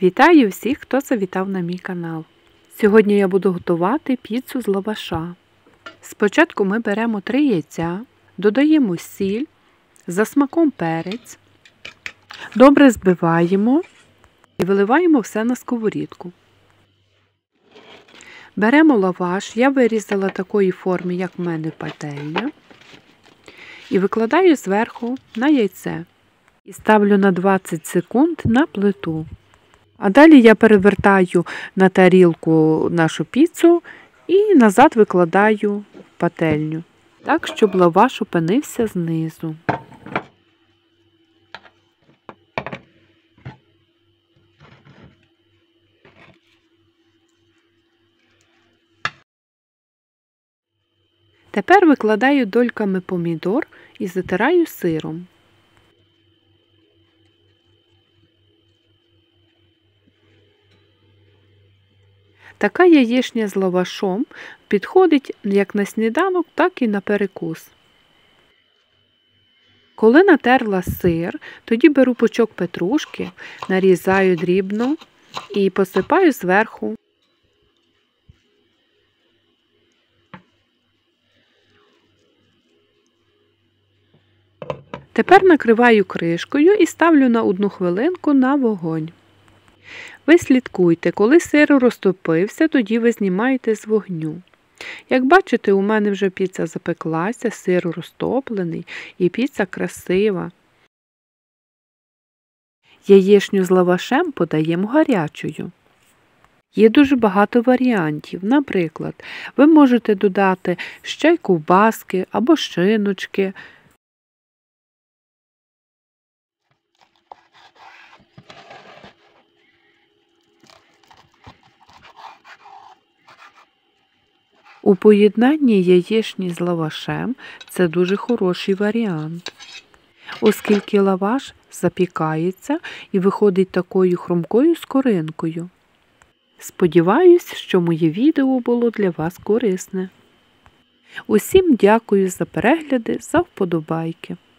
Вітаю всіх, хто завітав на мій канал. Сьогодні я буду готувати піцу з лаваша. Спочатку ми беремо 3 яйця, додаємо сіль, за смаком перець, добре збиваємо і виливаємо все на сковорідку. Беремо лаваш, я вирізала такої форми, як в мене пательня, і викладаю зверху на яйце. І ставлю на 20 секунд на плиту. А далі я перевертаю на тарілку нашу піцу і назад викладаю в пательню, так, щоб лаваш опинився знизу. Тепер викладаю дольками помідор і затираю сиром. Така яєчня з лавашом підходить як на сніданок, так і на перекус. Коли натерла сир, тоді беру пучок петрушки, нарізаю дрібно і посипаю зверху. Тепер накриваю кришкою і ставлю на 1 хвилинку на вогонь. Ви слідкуйте, коли сир розтопився, тоді ви знімаєте з вогню. Як бачите, у мене вже піца запеклася, сир розтоплений і піца красива. Яєчню з лавашем подаємо гарячою. Є дуже багато варіантів. Наприклад, ви можете додати ще й ковбаски або шиночки. У поєднанні яєчні з лавашем це дуже хороший варіант, оскільки лаваш запікається і виходить такою хрумкою скоринкою. Сподіваюсь, що моє відео було для вас корисне. Усім дякую за перегляди, за вподобайки.